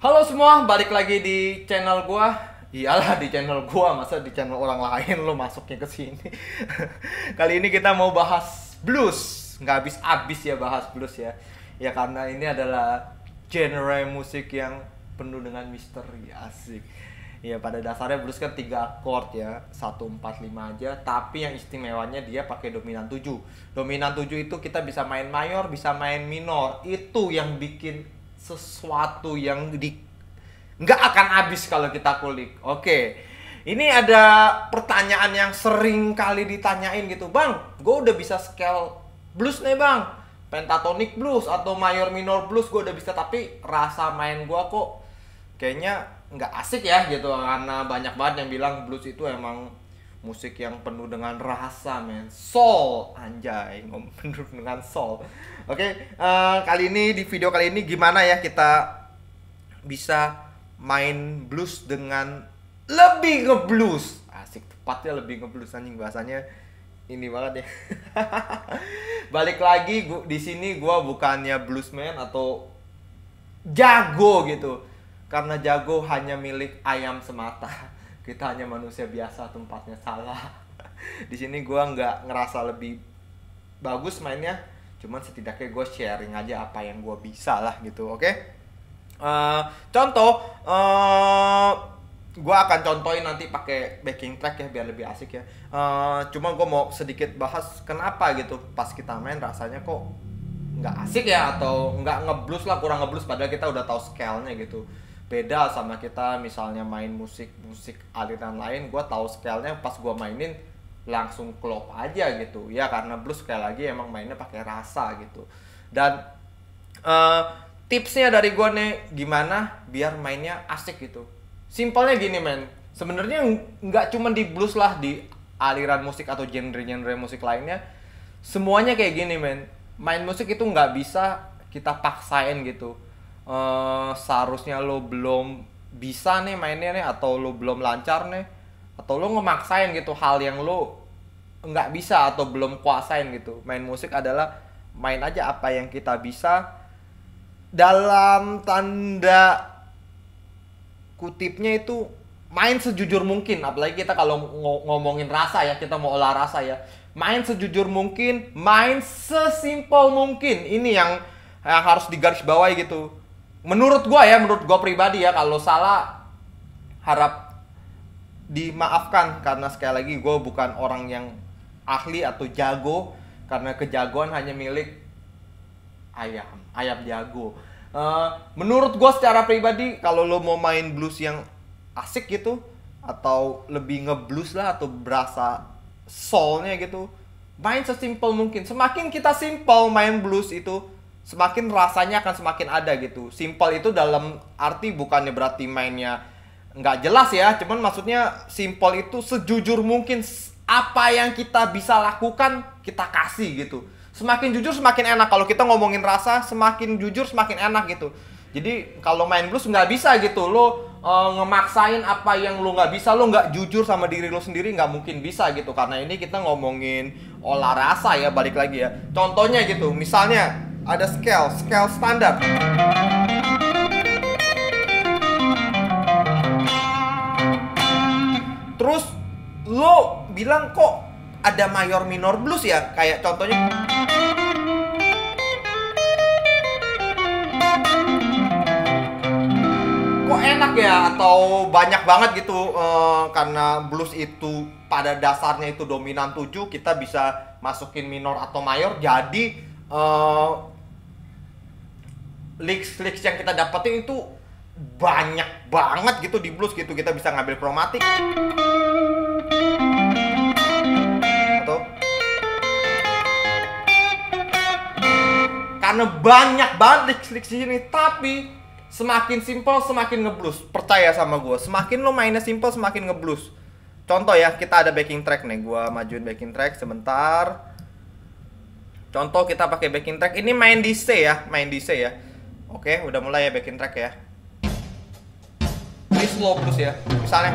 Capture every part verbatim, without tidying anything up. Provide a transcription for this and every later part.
Halo semua, balik lagi di channel gua. Iyalah di channel gua, masa di channel orang lain lo masuknya ke sini. Kali ini kita mau bahas blues. Nggak habis-habis ya bahas blues ya. Ya karena ini adalah genre musik yang penuh dengan misteri, asik. Ya pada dasarnya blues kan tiga chord ya, satu empat lima aja, tapi yang istimewanya dia pakai dominan tujuh. Dominan tujuh itu kita bisa main mayor, bisa main minor. Itu yang bikin sesuatu yang di nggak akan habis kalau kita kulik. Oke, ini ada pertanyaan yang sering kali ditanyain gitu, bang, gue udah bisa scale blues nih bang, pentatonic blues atau mayor minor blues gue udah bisa, tapi rasa main gue kok kayaknya nggak asik ya gitu, karena banyak banget yang bilang blues itu emang musik yang penuh dengan rasa, men. Soul, anjay, ngomong penuh dengan soul. Oke, okay, uh, kali ini di video kali ini gimana ya kita bisa main blues dengan lebih ngeblues. Asik, tepatnya lebih ngeblues, anjing bahasanya ini banget ya. Balik lagi gua, di sini gua bukannya bluesman atau jago gitu. Karena jago hanya milik ayam semata. Kita hanya manusia biasa, tempatnya salah. Di sini gue nggak ngerasa lebih bagus mainnya, cuman setidaknya gue sharing aja apa yang gue bisa lah gitu, oke? Okay? Uh, contoh, uh, gue akan contohin nanti pakai backing track ya biar lebih asik ya. Uh, cuma gue mau sedikit bahas kenapa gitu pas kita main rasanya kok nggak asik ya, atau nggak ngeblues lah, kurang ngeblues padahal kita udah tahu scale-nya gitu. Beda sama kita misalnya main musik-musik aliran lain, gue tahu scale-nya pas gue mainin langsung klop aja gitu ya, karena blues sekali lagi emang mainnya pakai rasa gitu. Dan uh, tipsnya dari gue nih gimana biar mainnya asik gitu, simpelnya gini men, sebenarnya nggak cuma di blues lah, di aliran musik atau genre-genre musik lainnya semuanya kayak gini men. Main musik itu nggak bisa kita paksain gitu. Uh, seharusnya lo belum bisa nih mainnya nih, atau lo belum lancar nih, atau lo ngemaksain gitu hal yang lo nggak bisa atau belum kuasain gitu. Main musik adalah main aja apa yang kita bisa, dalam tanda kutipnya itu main sejujur mungkin. Apalagi kita kalau ngomongin rasa ya, kita mau olah rasa ya, main sejujur mungkin, main sesimpel mungkin. Ini yang, yang harus digarisbawahi gitu. Menurut gua ya, menurut gua pribadi ya, kalau salah harap dimaafkan, karena sekali lagi gua bukan orang yang ahli atau jago, karena kejagoan hanya milik ayam, ayam jago. Uh, menurut gua secara pribadi, kalau lo mau main blues yang asik gitu, atau lebih ngeblues lah, atau berasa soulnya gitu, main sesimpel mungkin. Semakin kita simple main blues itu, semakin rasanya akan semakin ada gitu. Simple itu dalam arti bukannya berarti mainnya nggak jelas ya, cuman maksudnya simple itu sejujur mungkin. Apa yang kita bisa lakukan kita kasih gitu. Semakin jujur semakin enak. Kalau kita ngomongin rasa, semakin jujur semakin enak gitu. Jadi kalau main blues nggak bisa gitu lo uh, ngemaksain apa yang lo nggak bisa, lo nggak jujur sama diri lo sendiri, nggak mungkin bisa gitu. Karena ini kita ngomongin olah rasa ya, balik lagi ya. Contohnya gitu, misalnya ada scale, scale standar. Terus lo bilang kok ada mayor minor blues ya? Kayak contohnya kok enak ya, atau banyak banget gitu. uh, Karena blues itu pada dasarnya itu dominan tujuh, kita bisa masukin minor atau mayor. Jadi uh, licks-licks yang kita dapetin itu banyak banget gitu di blues gitu. Kita bisa ngambil kromatik atau karena banyak banget licks-licks di sini. Tapi semakin simple semakin ngeblues, percaya sama gue. Semakin lo mainnya simple semakin ngeblues. Contoh ya, kita ada backing track nih, gue majuin backing track sebentar. Contoh kita pakai backing track ini, main di C ya, main di C ya. Oke, udah mulai ya backing track ya. Ini slow blues ya, misalnya.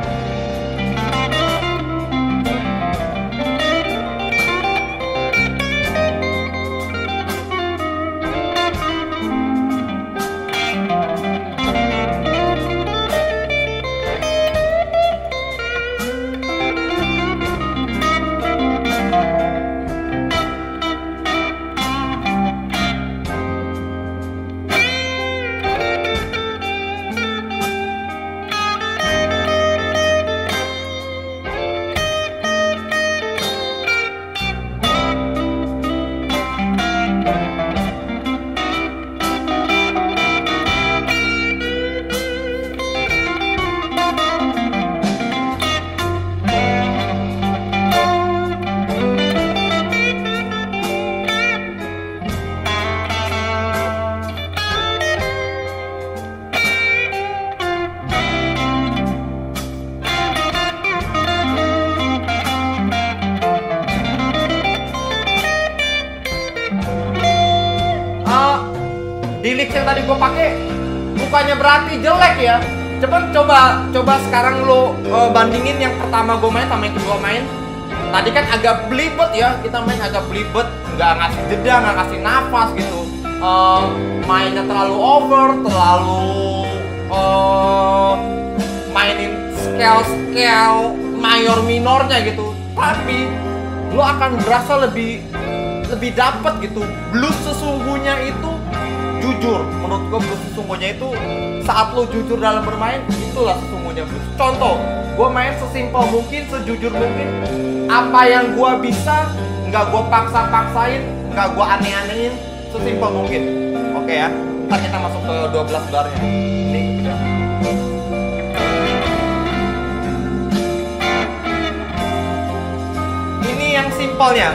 gue pakai bukannya berarti jelek ya. Cuman coba coba sekarang lo uh, bandingin yang pertama gue main sama yang kedua main. Tadi kan agak belibet ya, kita main agak belibet, nggak ngasih jeda, nggak ngasih nafas gitu. Uh, mainnya terlalu over, terlalu uh, mainin scale-scale mayor minornya gitu. Tapi lo akan berasa lebih lebih dapet gitu. Blues sesungguhnya itu jujur, menurut gue blues sesungguhnya itu saat lo jujur dalam bermain, itulah sesungguhnya blues. Contoh, gue main sesimpel mungkin, sejujur mungkin. Apa yang gue bisa, nggak gue paksa-paksain, nggak gue aneh-anehin, sesimpel mungkin. Oke ya, ntar kita masuk ke dua belas barnya. Ini udah. Ini yang simpelnya.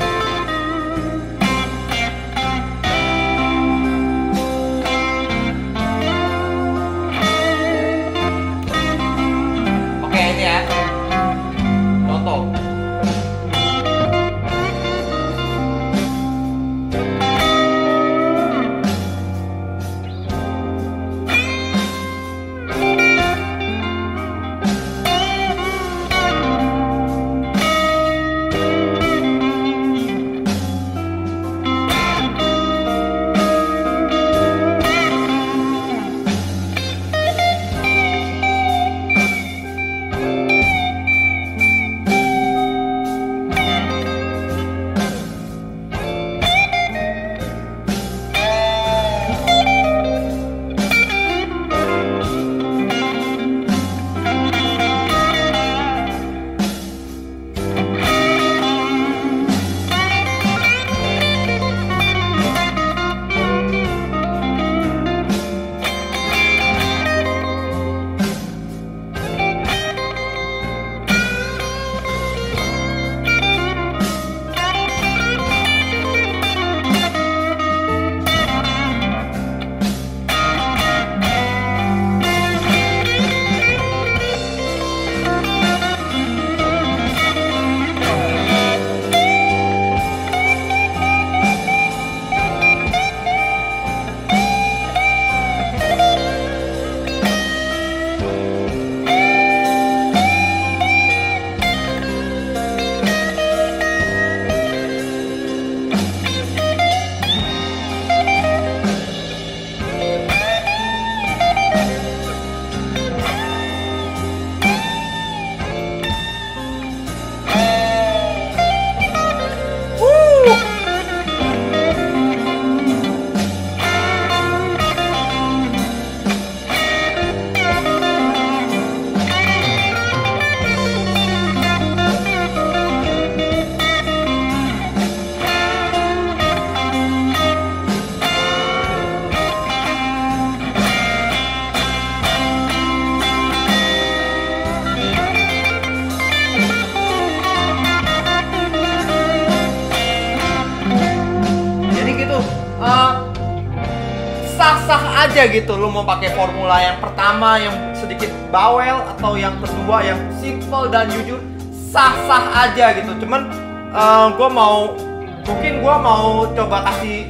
sah-sah aja gitu lu mau pakai formula yang pertama yang sedikit bawel atau yang kedua yang simple dan jujur, sah-sah aja gitu. Cuman uh, gue mau mungkin gue mau coba kasih,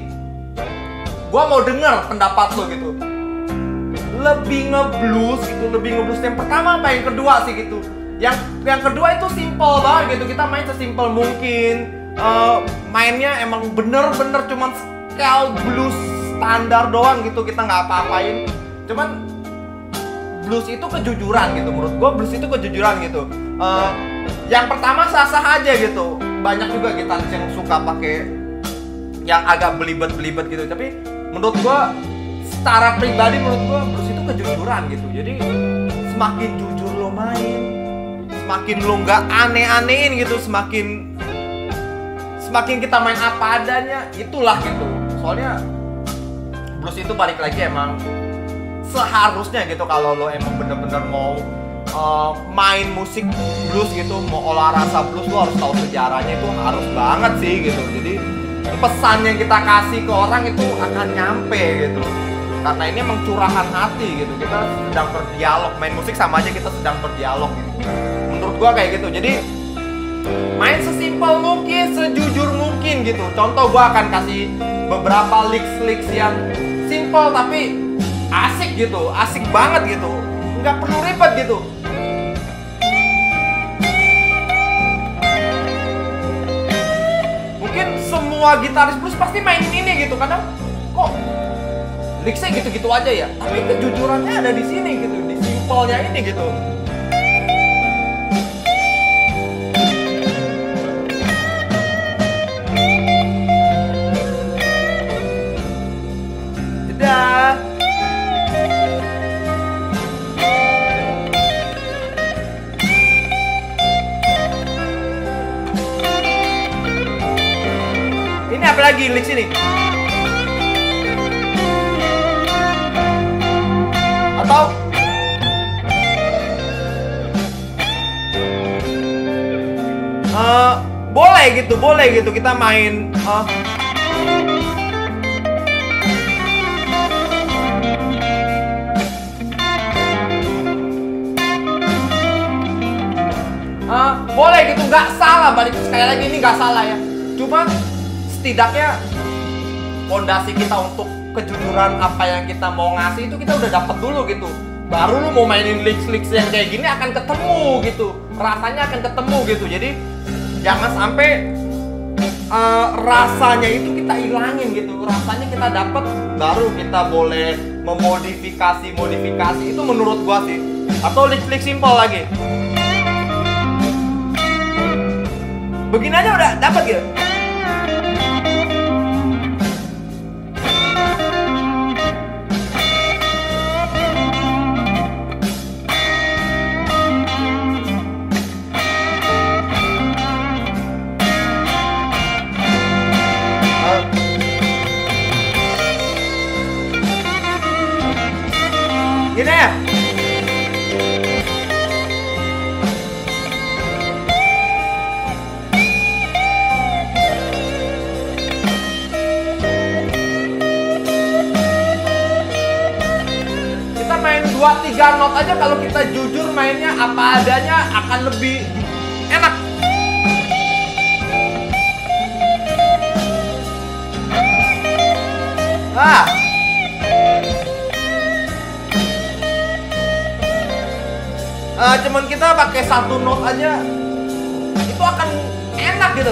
gue mau denger pendapat lo gitu, lebih ngeblues gitu, lebih ngeblues yang pertama apa yang kedua sih gitu. Yang yang kedua itu simple banget gitu, kita main sesimpel mungkin, uh, mainnya emang bener-bener cuman scale blues standar doang gitu, kita nggak apa-apain. Cuman blues itu kejujuran gitu, menurut gue blues itu kejujuran gitu. Uh, yang pertama sah-sah aja gitu, banyak juga gitaris yang suka pakai yang agak belibet-belibet gitu, tapi menurut gue secara pribadi menurut gue blues itu kejujuran gitu. Jadi semakin jujur lo main, semakin lo nggak aneh-anehin gitu, semakin semakin kita main apa adanya, itulah gitu. Soalnya blues itu balik lagi emang seharusnya gitu, kalau lo emang bener-bener mau uh, main musik blues gitu, mau olah rasa blues, lo harus tahu sejarahnya, itu harus banget sih gitu. Jadi pesan yang kita kasih ke orang itu akan nyampe gitu, karena ini emang curahan hati gitu, kita sedang berdialog, main musik sama aja kita sedang berdialog gitu. Menurut gua kayak gitu. Jadi main sesimpel mungkin, sejujur mungkin gitu. Contoh gua akan kasih beberapa licks-licks yang simple tapi asik gitu, asik banget gitu, nggak perlu ribet gitu. Mungkin semua gitaris blues pasti mainin ini gitu, kadang kok licksnya gitu-gitu aja ya, tapi kejujurannya ada di sini gitu, di simpelnya ini gitu. Dadah. Ini apa lagi lirik sini? Atau uh, boleh gitu, boleh gitu kita main uh, Uh, boleh gitu, nggak salah, balik sekali lagi ini nggak salah ya. Cuma setidaknya fondasi kita untuk kejujuran apa yang kita mau ngasih itu kita udah dapet dulu gitu. Baru lu mau mainin licks-licks yang kayak gini akan ketemu gitu, rasanya akan ketemu gitu. Jadi jangan sampai uh, rasanya itu kita ilangin gitu, rasanya kita dapet baru kita boleh memodifikasi modifikasi itu menurut gua sih. Atau lick-lick simple lagi. Begini aja udah dapat gitu. Gini ya. Dua tiga not aja kalau kita jujur mainnya apa adanya akan lebih enak. Ah. Uh, cuman kita pakai satu not aja itu akan enak gitu.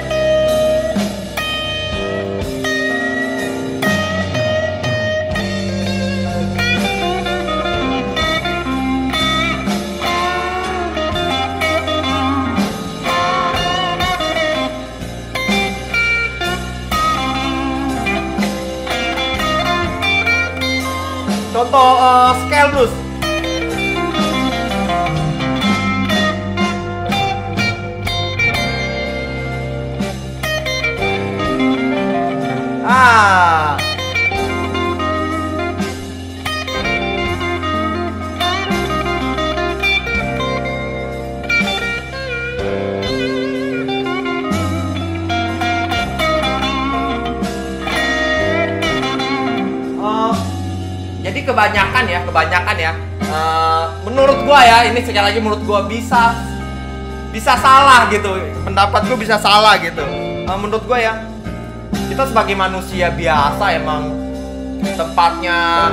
Contoh uh, scale blues. Ah. Jadi kebanyakan ya, kebanyakan ya. Uh, menurut gua ya, ini sekali lagi menurut gua bisa bisa salah gitu. Pendapat gua bisa salah gitu. Uh, menurut gua ya, kita sebagai manusia biasa emang tempatnya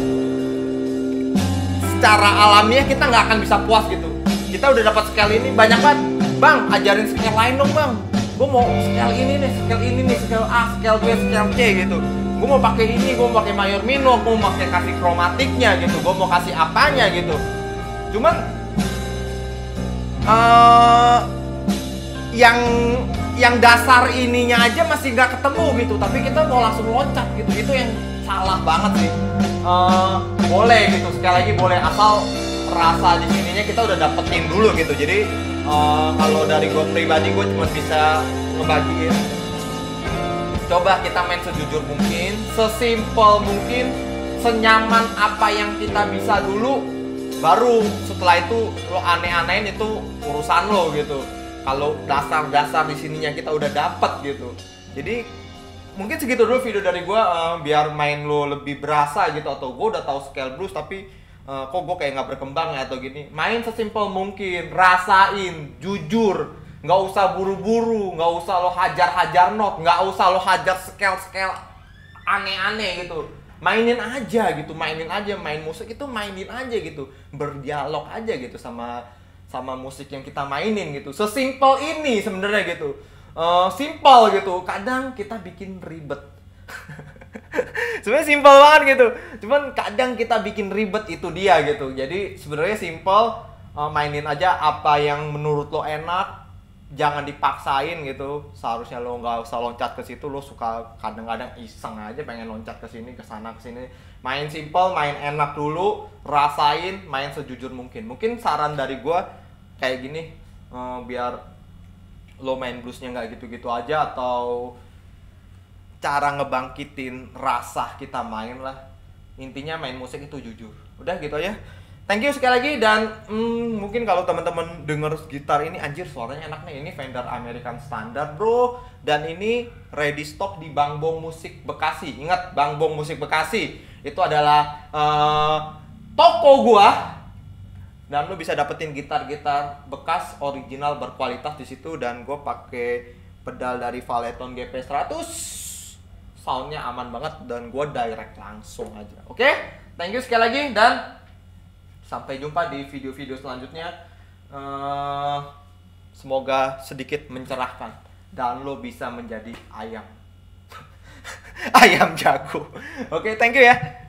secara alamiah kita nggak akan bisa puas gitu. Kita udah dapat scale ini banyak banget. Bang, ajarin scale lain dong bang. Gua mau scale ini nih, scale ini nih, scale A, scale B, scale C gitu. Gue mau pakai ini, gue mau pakai mayor minor, gue mau pakai kasih kromatiknya gitu, gue mau kasih apanya gitu. Cuman uh, yang yang dasar ininya aja masih nggak ketemu gitu, tapi kita mau langsung loncat gitu, itu yang salah banget sih. Uh, boleh gitu, sekali lagi boleh, asal rasa di sininya kita udah dapetin dulu gitu. Jadi uh, kalau dari gue pribadi gue cuma bisa ngebagiin. Coba kita main sejujur mungkin, sesimpel mungkin, senyaman apa yang kita bisa dulu. Baru setelah itu lo aneh-anehin itu urusan lo gitu. Kalau dasar-dasar di sininya kita udah dapet gitu. Jadi mungkin segitu dulu video dari gua, uh, biar main lo lebih berasa gitu. Atau gua udah tahu scale blues tapi uh, kok gua kayak nggak berkembang ya atau gini. Main sesimpel mungkin, rasain, jujur. Nggak usah buru-buru, nggak usah lo hajar-hajar not, nggak usah lo hajar scale-scale aneh-aneh gitu. mainin aja gitu, mainin aja, main musik itu mainin aja gitu, berdialog aja gitu sama sama musik yang kita mainin gitu. Sesimpel ini sebenarnya gitu. Uh, simple gitu. Kadang kita bikin ribet. Sebenarnya simpel banget gitu. Cuman kadang kita bikin ribet, itu dia gitu. Jadi sebenarnya simple, uh, mainin aja apa yang menurut lo enak. Jangan dipaksain gitu. Seharusnya lo nggak usah loncat ke situ. Lo suka kadang-kadang iseng aja pengen loncat ke sini, ke sana, ke sini. Main simple, main enak dulu, rasain, main sejujur mungkin. Mungkin saran dari gua kayak gini, uh, biar lo main bluesnya nggak gitu-gitu aja, atau cara ngebangkitin rasa kita main lah. Intinya main musik itu jujur. Udah gitu aja. Thank you sekali lagi. Dan hmm, mungkin kalau teman-teman denger gitar ini, anjir suaranya enak nih. Ini Fender American Standard bro. Dan ini ready stock di Bang Bong Musik Bekasi. Ingat, Bang Bong Musik Bekasi itu adalah uh, toko gua. Dan lu bisa dapetin gitar-gitar bekas original berkualitas di situ. Dan gue pakai pedal dari Valeton G P seratus. Soundnya aman banget dan gue direct langsung aja. Oke, okay? Thank you sekali lagi dan sampai jumpa di video-video selanjutnya. Uh, semoga sedikit mencerahkan dan lo bisa menjadi ayam ayam jago. Oke, okay, thank you ya.